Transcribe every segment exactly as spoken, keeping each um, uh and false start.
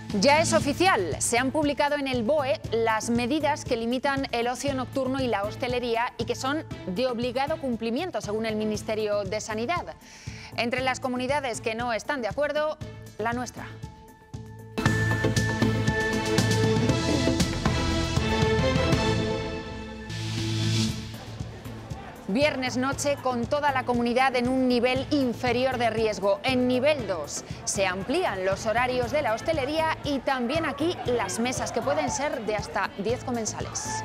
Ya es oficial, se han publicado en el B O E las medidas que limitan el ocio nocturno y la hostelería y que son de obligado cumplimiento según el Ministerio de Sanidad. Entre las comunidades que no están de acuerdo, la nuestra. Viernes noche con toda la comunidad en un nivel inferior de riesgo. En nivel dos se amplían los horarios de la hostelería y también aquí las mesas, que pueden ser de hasta diez comensales.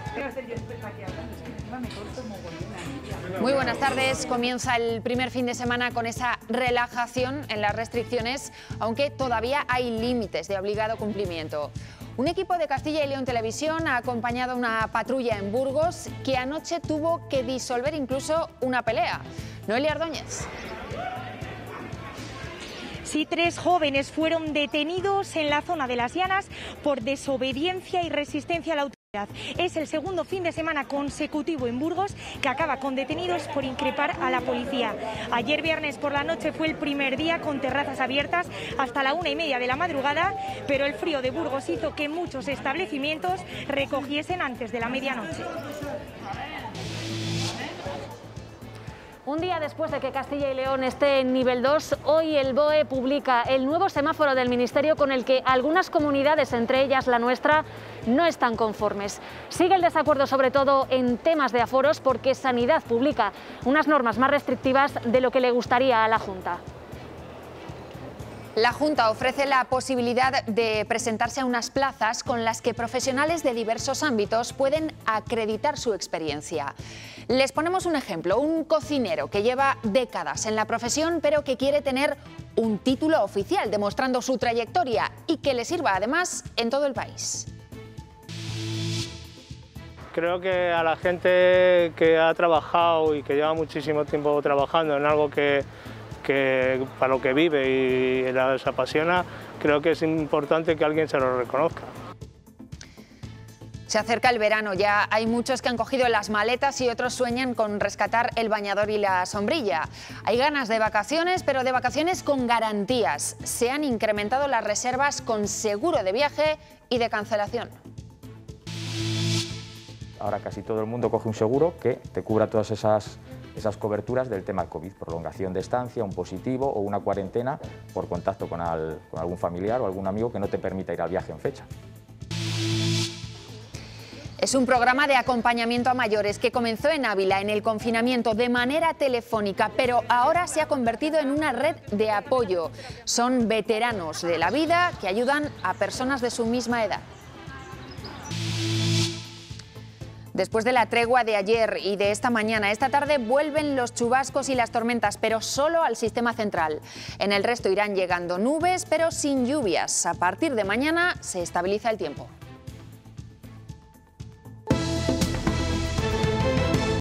Muy buenas tardes. Comienza el primer fin de semana con esa relajación en las restricciones, aunque todavía hay límites de obligado cumplimiento. Un equipo de Castilla y León Televisión ha acompañado a una patrulla en Burgos que anoche tuvo que disolver incluso una pelea. Noelia Ordóñez. Sí, tres jóvenes fueron detenidos en la zona de Las Llanas por desobediencia y resistencia a la autoridad. Es el segundo fin de semana consecutivo en Burgos que acaba con detenidos por increpar a la policía. Ayer viernes por la noche fue el primer día con terrazas abiertas hasta la una y media de la madrugada, pero el frío de Burgos hizo que muchos establecimientos recogiesen antes de la medianoche. Un día después de que Castilla y León esté en nivel dos, hoy el B O E publica el nuevo semáforo del Ministerio con el que algunas comunidades, entre ellas la nuestra, no están conformes. Sigue el desacuerdo sobre todo en temas de aforos porque Sanidad publica unas normas más restrictivas de lo que le gustaría a la Junta. La Junta ofrece la posibilidad de presentarse a unas plazas con las que profesionales de diversos ámbitos pueden acreditar su experiencia. Les ponemos un ejemplo: un cocinero que lleva décadas en la profesión pero que quiere tener un título oficial demostrando su trayectoria y que le sirva además en todo el país. Creo que a la gente que ha trabajado y que lleva muchísimo tiempo trabajando en algo que que para lo que vive y les apasiona, creo que es importante que alguien se lo reconozca. Se acerca el verano, ya hay muchos que han cogido las maletas y otros sueñan con rescatar el bañador y la sombrilla. Hay ganas de vacaciones, pero de vacaciones con garantías. Se han incrementado las reservas con seguro de viaje y de cancelación. Ahora casi todo el mundo coge un seguro que te cubra todas esas, esas coberturas del tema COVID, prolongación de estancia, un positivo o una cuarentena por contacto con, al, con algún familiar o algún amigo que no te permita ir al viaje en fecha. Es un programa de acompañamiento a mayores que comenzó en Ávila en el confinamiento de manera telefónica, pero ahora se ha convertido en una red de apoyo. Son veteranos de la vida que ayudan a personas de su misma edad. Después de la tregua de ayer y de esta mañana, esta tarde vuelven los chubascos y las tormentas, pero solo al sistema central. En el resto irán llegando nubes, pero sin lluvias. A partir de mañana se estabiliza el tiempo.